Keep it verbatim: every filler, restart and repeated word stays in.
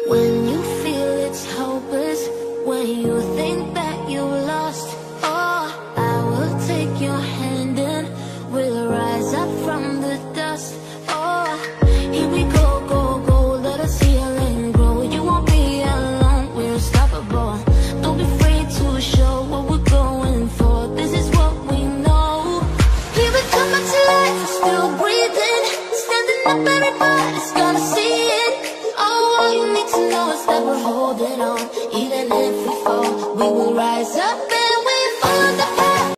When you feel it's hopeless, when you think that you lost, oh, I will take your hand and we'll rise up from the dust. Oh, here we go, go, go, let us heal and grow. You won't be alone, we're unstoppable. Don't be afraid to show what we're going for. This is what we know. Here we come back to life, still breathing, standing up, everybody.